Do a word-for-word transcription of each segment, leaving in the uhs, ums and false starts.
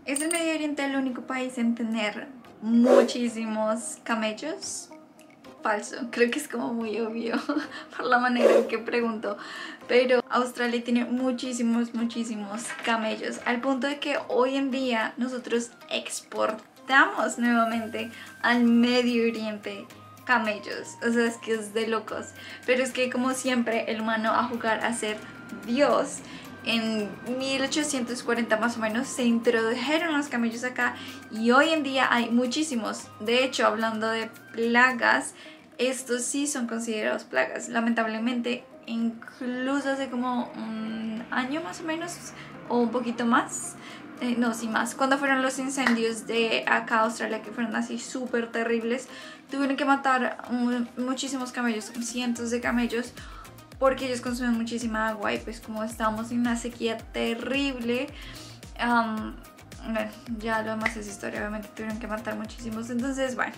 ¿Es el Medio Oriente el único país en tener muchísimos camellos? Falso, creo que es como muy obvio por la manera en que pregunto, pero Australia tiene muchísimos, muchísimos camellos, al punto de que hoy en día nosotros exportamos nuevamente al Medio Oriente camellos. O sea, es que es de locos, pero es que como siempre el humano a jugar a ser Dios. En mil ochocientos cuarenta más o menos se introdujeron los camellos acá y hoy en día hay muchísimos. De hecho, hablando de plagas, estos sí son considerados plagas. Lamentablemente, incluso hace como un año más o menos, o un poquito más, eh, no, sí más, cuando fueron los incendios de acá Australia, que fueron así súper terribles, tuvieron que matar um, muchísimos camellos, cientos de camellos, porque ellos consumen muchísima agua y pues como estamos en una sequía terrible, um, bueno, ya lo demás es historia, obviamente tuvieron que matar muchísimos, entonces bueno.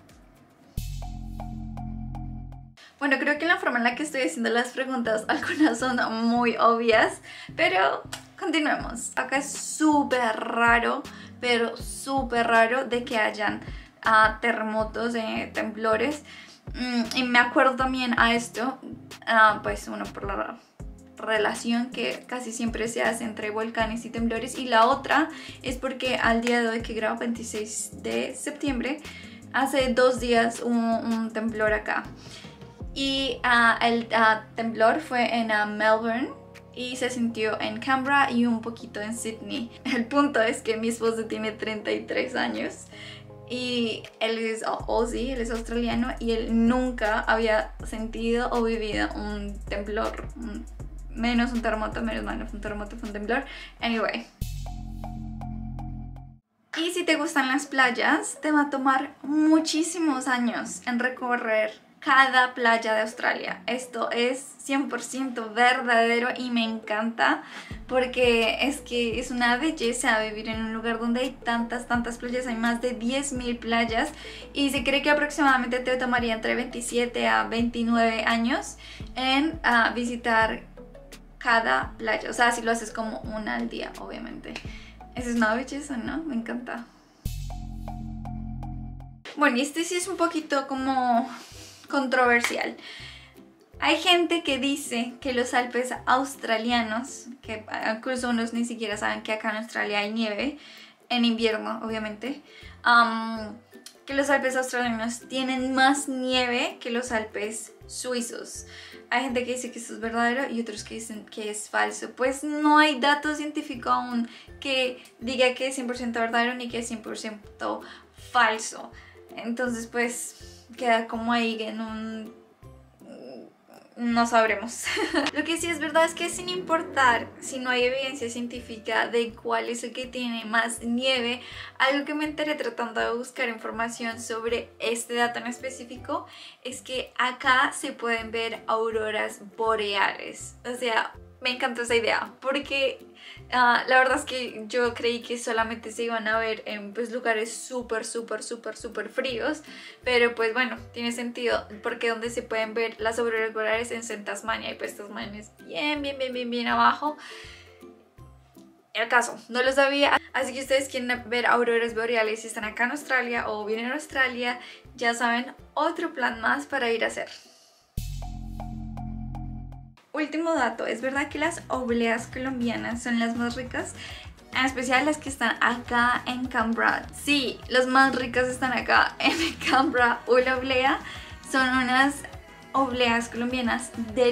Bueno, creo que la forma en la que estoy haciendo las preguntas, algunas son muy obvias, pero continuemos. Acá es súper raro, pero súper raro de que hayan uh, terremotos, eh, temblores. Y me acuerdo también a esto, uh, pues uno por la relación que casi siempre se hace entre volcanes y temblores, y la otra es porque al día de hoy que grabo, veintiséis de septiembre, hace dos días hubo un temblor acá. Y uh, el uh, temblor fue en uh, Melbourne y se sintió en Canberra y un poquito en Sydney. El punto es que mi esposo tiene treinta y tres años y él es Aussie, él es australiano, y él nunca había sentido o vivido un temblor, un, menos un terremoto, menos mal no fue un terremoto, fue un temblor. Anyway. Y si te gustan las playas, te va a tomar muchísimos años en recorrer cada playa de Australia. Esto es cien por ciento verdadero y me encanta porque es que es una belleza vivir en un lugar donde hay tantas, tantas playas. Hay más de diez mil playas y se cree que aproximadamente te tomaría entre veintisiete a veintinueve años en uh, visitar cada playa. O sea, si lo haces como una al día, obviamente. Esa es una belleza, ¿no? Me encanta. Bueno, y este sí es un poquito como controversial. Hay gente que dice que los Alpes australianos, que incluso unos ni siquiera saben que acá en Australia hay nieve, en invierno obviamente, um, que los Alpes australianos tienen más nieve que los Alpes suizos. Hay gente que dice que esto es verdadero y otros que dicen que es falso. Pues no hay dato científico aún que diga que es cien por ciento verdadero ni que es cien por ciento falso. Entonces pues queda como ahí en un... no sabremos. Lo que sí es verdad es que sin importar si no hay evidencia científica de cuál es el que tiene más nieve, algo que me enteré tratando de buscar información sobre este dato en específico es que acá se pueden ver auroras boreales. O sea, me encanta esa idea porque uh, la verdad es que yo creí que solamente se iban a ver en pues, lugares súper, súper, súper, súper fríos, pero pues bueno, tiene sentido porque donde se pueden ver las auroras boreales es en Tasmania y pues Tasmania es bien, bien, bien, bien, bien abajo. El caso, no lo sabía, así que ustedes quieren ver auroras boreales si están acá en Australia o vienen a Australia, ya saben, otro plan más para ir a hacer. Último dato, es verdad que las obleas colombianas son las más ricas, en especial las que están acá en Canberra. Sí, las más ricas están acá en Canberra. Una oblea son unas obleas colombianas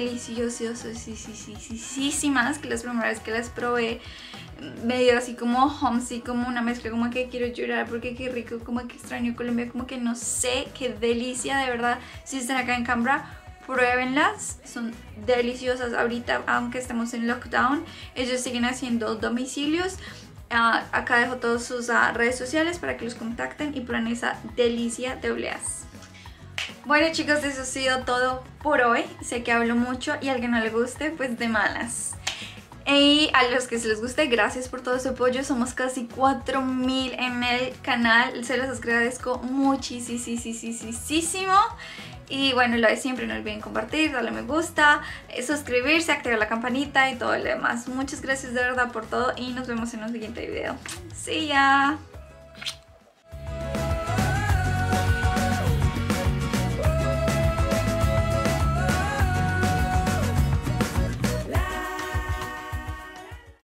deliciosísimas, que las primeras vez que las probé medio así como homesick, como una mezcla como que quiero llorar porque qué rico, como que extraño Colombia, como que no sé, qué delicia, de verdad. Si están acá en Canberra, pruébenlas, son deliciosas. Ahorita, aunque estemos en lockdown, ellos siguen haciendo domicilios. Uh, acá dejo todas sus uh, redes sociales para que los contacten y prueben esa delicia de obleas. Bueno chicos, eso ha sido todo por hoy. Sé que hablo mucho y a alguien no le guste, pues de malas. Y a los que se les guste, gracias por todo su apoyo. Somos casi cuatro mil en el canal. Se los agradezco muchísimo. Y bueno, lo de siempre, no olviden compartir, darle me gusta, eh, suscribirse, activar la campanita y todo lo demás. Muchas gracias de verdad por todo y nos vemos en un siguiente video. See ya.